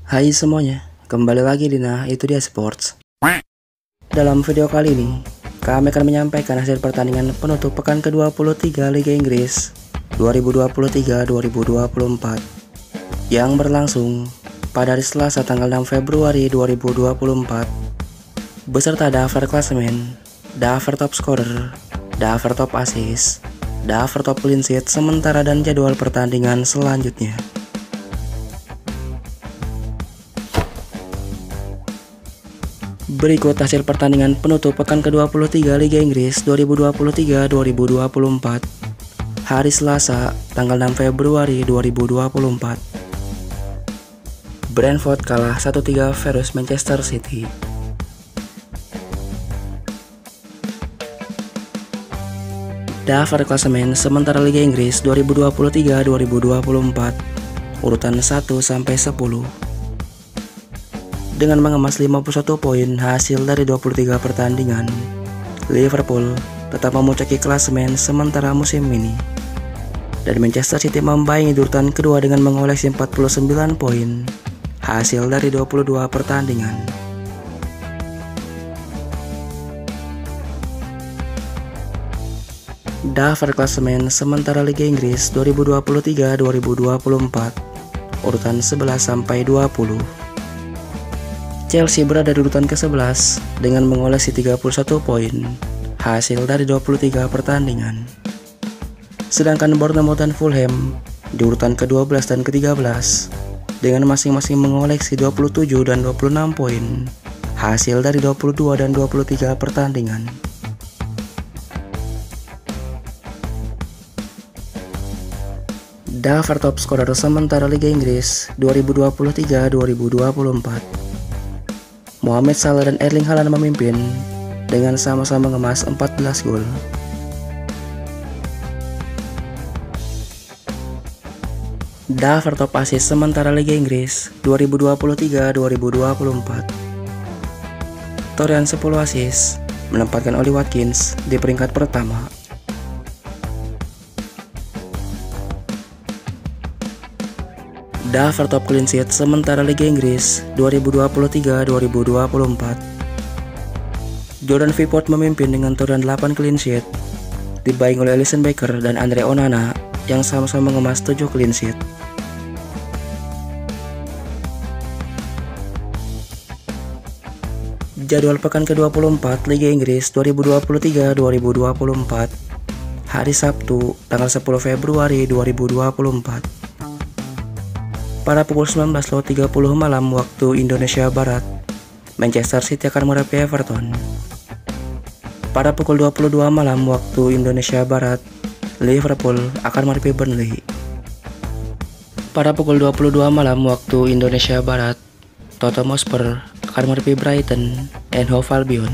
Hai semuanya, kembali lagi di Nah Itu Dia Sports. Dalam video kali ini, kami akan menyampaikan hasil pertandingan penutup pekan ke-23 Liga Inggris 2023-2024 yang berlangsung pada hari Selasa tanggal 6 Februari 2024 beserta daftar klasemen, daftar top scorer, daftar top assist, daftar top clean sheet sementara dan jadwal pertandingan selanjutnya. Berikut hasil pertandingan penutup pekan ke-23 Liga Inggris 2023-2024 hari Selasa tanggal 6 Februari 2024. Brentford kalah 1-3 versus Manchester City. Daftar klasemen sementara Liga Inggris 2023-2024 urutan 1 sampai 10. Dengan mengemas 51 poin hasil dari 23 pertandingan, Liverpool tetap memuncaki klasemen sementara musim ini. Dan Manchester City membayangi urutan kedua dengan mengoleksi 49 poin hasil dari 22 pertandingan. Daftar klasemen sementara Liga Inggris 2023-2024 urutan 11 sampai 20. Chelsea berada di urutan ke-11 dengan mengoleksi 31 poin hasil dari 23 pertandingan. Sedangkan Bournemouth dan Fulham di urutan ke-12 dan ke-13 dengan masing-masing mengoleksi 27 dan 26 poin hasil dari 22 dan 23 pertandingan. Daftar top scorer sementara Liga Inggris 2023-2024. Mohamed Salah dan Erling Haaland memimpin dengan sama-sama mengemas 14 gol. Daftar top assist sementara Liga Inggris 2023-2024. Torian 10 assist menempatkan Oli Watkins di peringkat pertama. Daftar top clean sheet sementara Liga Inggris 2023-2024. Jordan Pickford memimpin dengan torehan 8 clean sheet, dibayangi oleh Alisson Becker dan Andre Onana yang sama-sama mengemas 7 clean sheet. Jadwal pekan ke-24 Liga Inggris 2023-2024 hari Sabtu tanggal 10 Februari 2024. Pada pukul 19.30 malam waktu Indonesia Barat, Manchester City akan menghadapi Everton. Pada pukul 22 malam waktu Indonesia Barat, Liverpool akan menghadapi Burnley. Pada pukul 22 malam waktu Indonesia Barat, Tottenham Hotspur akan menghadapi Brighton and Hove Albion.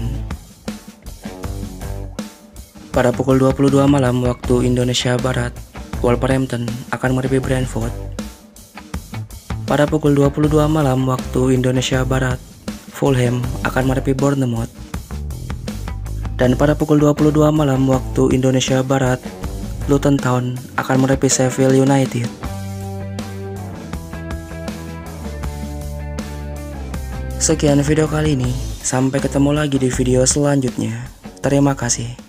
Pada pukul 22 malam waktu Indonesia Barat, Wolverhampton akan menghadapi Brentford. Pada pukul 22 malam waktu Indonesia Barat, Fulham akan menghadapi Bournemouth. Dan pada pukul 22 malam waktu Indonesia Barat, Luton Town akan menghadapi Sheffield United. Sekian video kali ini, sampai ketemu lagi di video selanjutnya. Terima kasih.